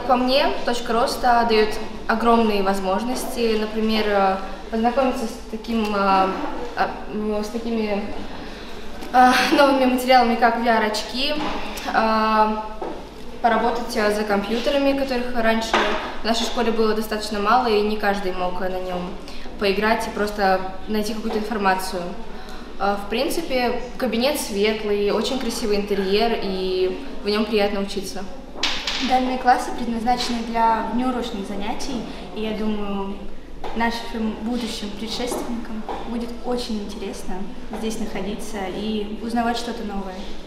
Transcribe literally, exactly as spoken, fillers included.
по мне, точка роста дает огромные возможности, например, познакомиться с, таким, с такими новыми материалами, как ви ар-очки, поработать за компьютерами, которых раньше в нашей школе было достаточно мало, и не каждый мог на нем поиграть и просто найти какую-то информацию. В принципе, кабинет светлый, очень красивый интерьер, и в нем приятно учиться. Данные классы предназначены для внеурочных занятий, и я думаю, нашим будущим предшественникам будет очень интересно здесь находиться и узнавать что-то новое.